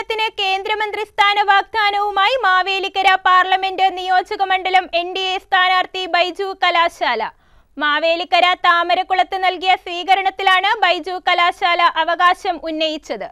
താമരക്കുളത്തിന് കേന്ദ്രമന്ത്രി സ്ഥാന വാഗ്ദാനവുമായി മാവേലിക്കര പാർലമെന്റ് നിയോജകമണ്ഡലം NDA സ്ഥാനാർത്ഥി ബൈജു കലാശാല. മാവേലിക്കര താമരക്കുളത്ത് നൽകിയ സ്വീകരണത്തിലാണ് ബൈജു കലാശാല അവകാശം ഉന്നയിച്ചത്.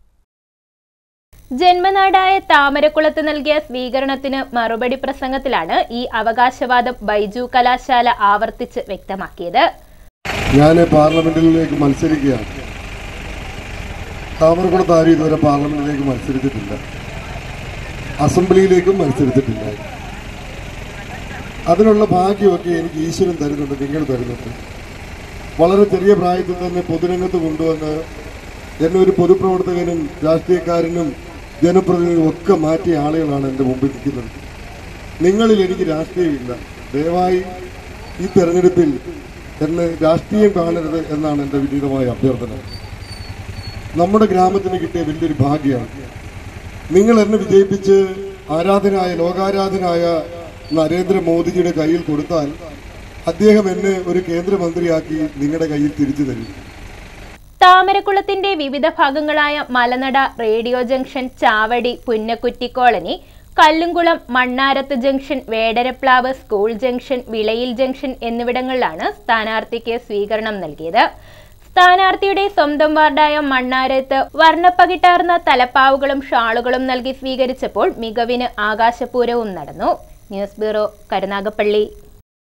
ജന്മനാടായ താമരക്കുളത്ത് നൽകിയ സ്വീകരണത്തിന് മറുപടി പ്രസംഗത്തിലാണ് ഈ അവകാശവാദം ബൈജു കലാശാല ആവർത്തിച്ച് വ്യക്തമാക്കിയത്. ഞാൻ പാർലമെന്റിലേക്ക് മത്സരിക്കുകയാണ്. താമരക്കുളത്ത് ആരും ഇതുവരെ പാർലമെന്റിലേക്ക് മത്സരിച്ചിട്ടില്ല, അസംബ്ലിയിലേക്കും മത്സരിച്ചിട്ടില്ല. അതിനുള്ള ഭാഗ്യമൊക്കെ എനിക്ക് ഈശ്വരൻ തരുന്നുണ്ട്, നിങ്ങൾ തരുന്നുണ്ട്. വളരെ ചെറിയ പ്രായത്തിൽ തന്നെ പൊതുരംഗത്ത് കൊണ്ടുവന്ന് എന്നെ ഒരു പൊതുപ്രവർത്തകനും രാഷ്ട്രീയക്കാരനും ജനപ്രതിനിധിയും ഒക്കെ മാറ്റിയ ആളുകളാണ് എൻ്റെ മുമ്പിൽ നിൽക്കുന്നത്. നിങ്ങളിൽ എനിക്ക് രാഷ്ട്രീയമില്ല. ദയവായി ഈ തെരഞ്ഞെടുപ്പിൽ എന്നെ രാഷ്ട്രീയം കാണരുത് എന്നാണ് എൻ്റെ വിനീതമായ അഭ്യർത്ഥന. നമ്മുടെ ഗ്രാമത്തിന് കിട്ടിയ വലിയൊരു ഭാഗ്യമാണ്. നിങ്ങൾ എന്നെ വിജയിപ്പിച്ച് ആരാധനായ ലോകാരാധനായ നരേന്ദ്രമോദിജിയുടെ കയ്യിൽ കൊടുത്താൽ അദ്ദേഹം എന്നെ ഒരു കേന്ദ്രമന്ത്രിയാക്കി നിങ്ങളുടെ കയ്യിൽ തിരിച്ചു തരും. താമരക്കുളത്തിന്റെ വിവിധ ഭാഗങ്ങളായ Malanada, radio junction, Chavadi, Punnakkutty colony, Kallumkulam, Mannarath junction, Vedaraplavu, school junction, Vilayil junction എന്നിവിടങ്ങളിലാണ് സ്ഥാനാർത്ഥിക്ക് സ്വീകരണം നൽകിയത്. സ്ഥാനാർത്ഥിയുടെ സ്വന്തം വാർഡായ മണ്ണാരത്ത് വർണ്ണപ്പകിട്ടാർന്ന തലപ്പാവുകളും ഷാളുകളും നൽകി സ്വീകരിച്ചപ്പോൾ മികവിന് ആകാശപൂരവും നടന്നു. News bureau, Karunagappally.